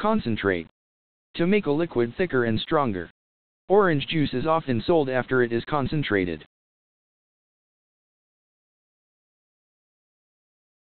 Concentrate. To make a liquid thicker and stronger. Orange juice is often sold after it is concentrated.